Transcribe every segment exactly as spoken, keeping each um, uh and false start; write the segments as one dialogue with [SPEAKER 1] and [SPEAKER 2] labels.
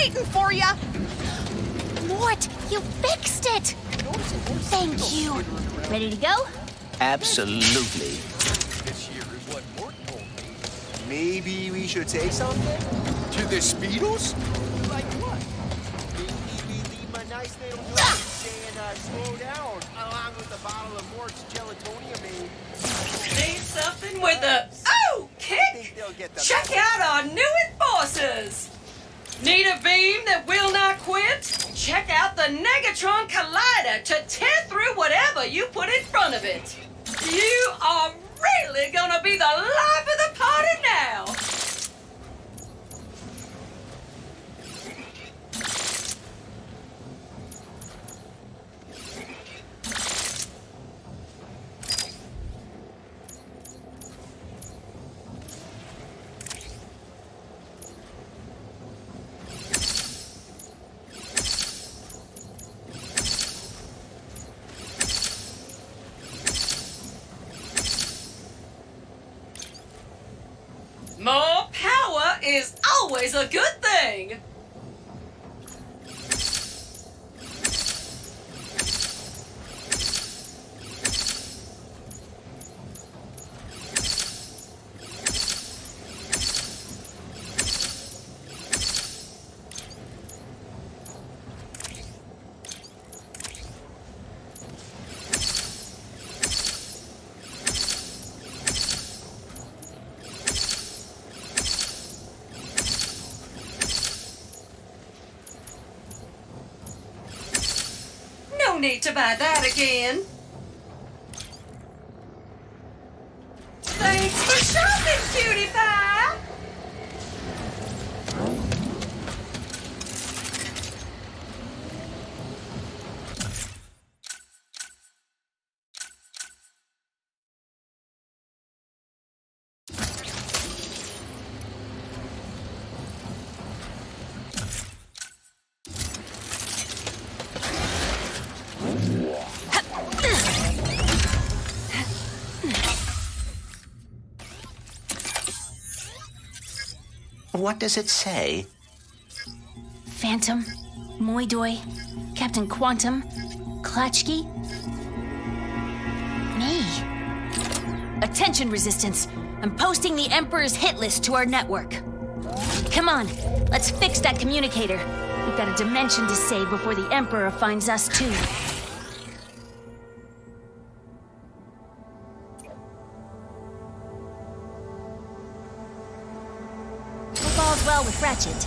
[SPEAKER 1] waiting for you.
[SPEAKER 2] Mort, you fixed it. Thank you. Ready to go?
[SPEAKER 3] Absolutely.
[SPEAKER 4] This here is what Mort told me.
[SPEAKER 5] Maybe we should say something?
[SPEAKER 4] To the Speedos?
[SPEAKER 5] Like what? Maybe we leave a nice little note saying, uh, slow down, along with a bottle of Mort's gelatonium aid.
[SPEAKER 6] Need something with a... Oh, kick! Check out our new enforcers! Need a beam that will not quit? Check out the Negatron Collider to tear through whatever you put in front of it. You are really gonna be the life of the party now! More power is always a good thing! No need to buy that again. Thanks for shopping, cutie pie!
[SPEAKER 3] What does it say?
[SPEAKER 2] Phantom, Moidoi, Captain Quantum, Klatchki. Me. Attention, Resistance. I'm posting the Emperor's hit list to our network. Come on, let's fix that communicator. We've got a dimension to save before the Emperor finds us too. Hope all's well with Ratchet.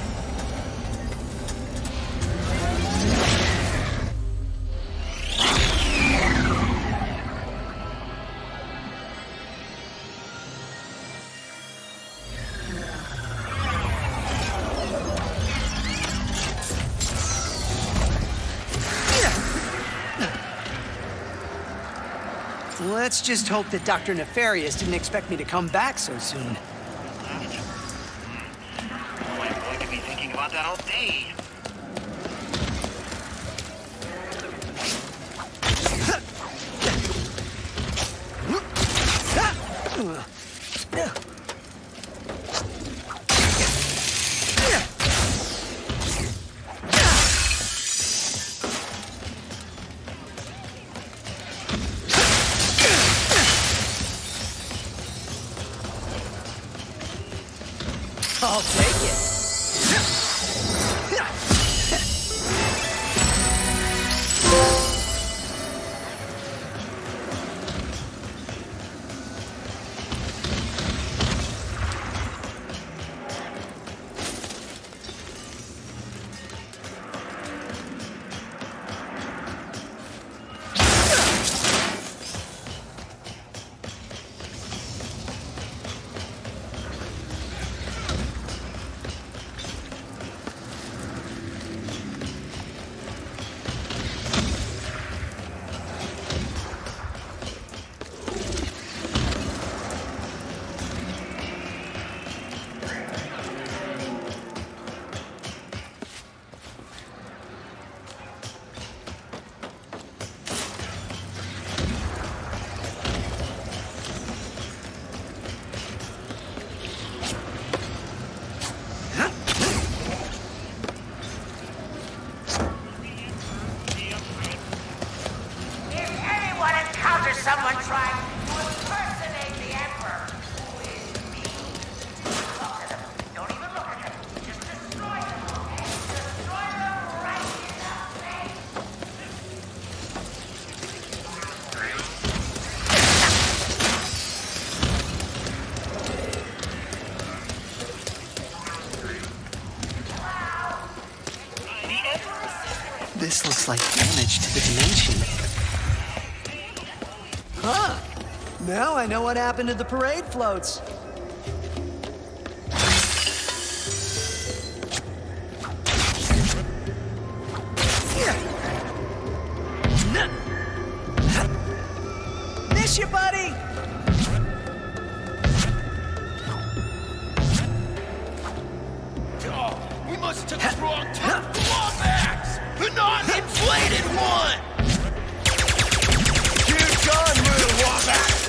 [SPEAKER 7] Let's just hope that Doctor Nefarious didn't expect me to come back so soon.
[SPEAKER 8] I'm going to be thinking about that all day.
[SPEAKER 7] I'll take it. This looks like damage to the dimension. Huh. Now I know what happened to the parade floats. Miss you, buddy!
[SPEAKER 5] Oh, we must have took the wrong turn. Lombax! The non-inflated one! Huge on, little Lombax!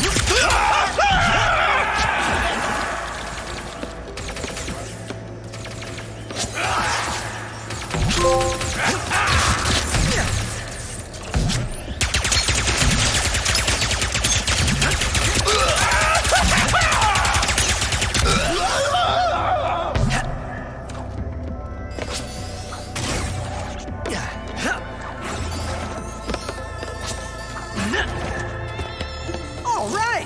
[SPEAKER 7] All right.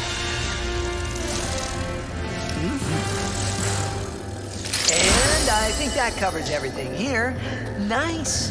[SPEAKER 7] And I think that covers everything here. Nice.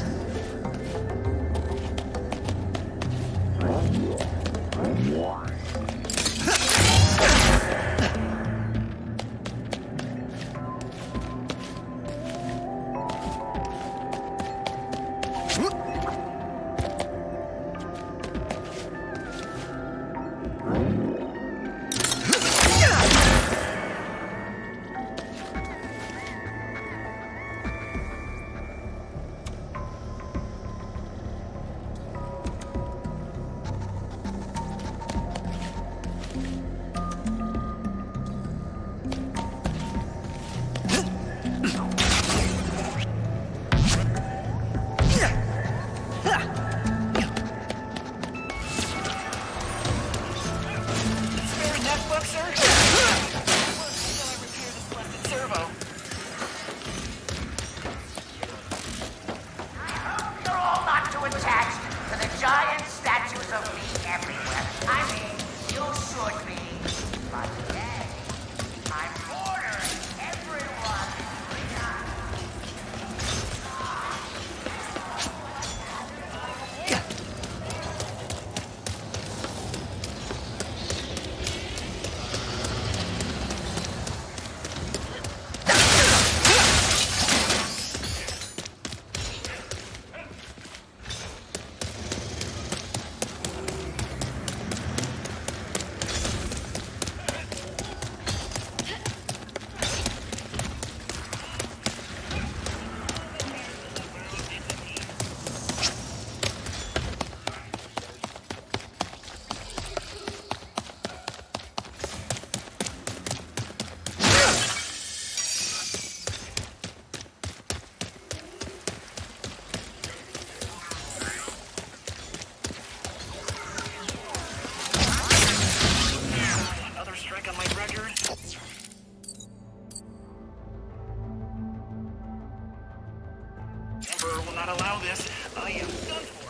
[SPEAKER 8] Will not allow this. I am done for.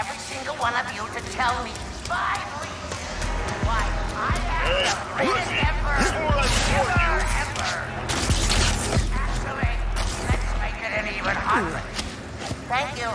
[SPEAKER 1] every single one of you to tell me five reasons why I am the greatest emperor ever, ever. Actually, let's make it an even hundred. Thank you.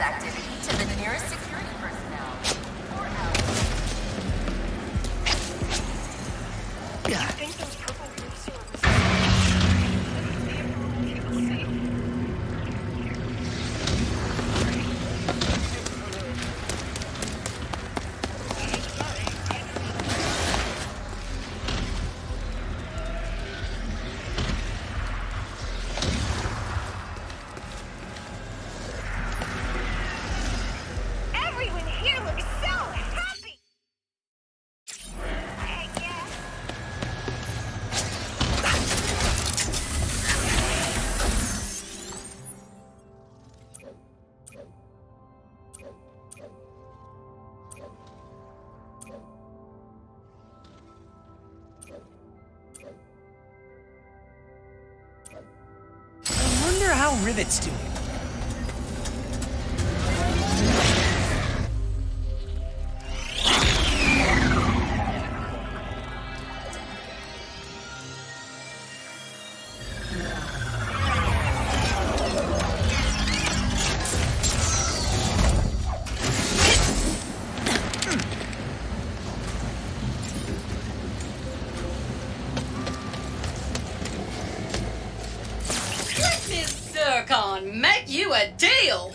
[SPEAKER 9] activity to the nearest security personnel. Or else.
[SPEAKER 10] You think those purple roofs are everyone here looks so happy! I guess.
[SPEAKER 7] I wonder how Rivet's doing.
[SPEAKER 6] Let Miss Zircon make you a deal.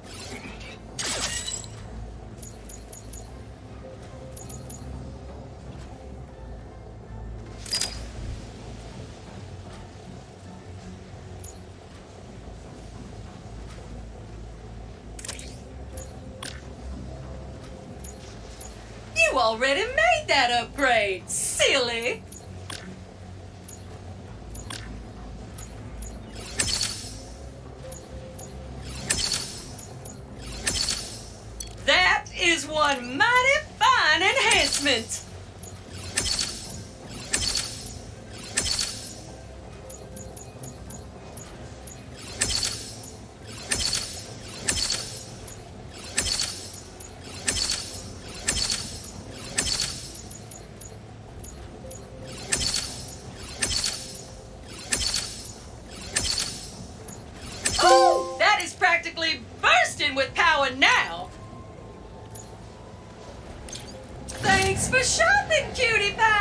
[SPEAKER 6] You already made that upgrade, silly. That is one mighty fine enhancement. Ooh, that is practically bursting with power now. Thanks for shopping, cutie pie.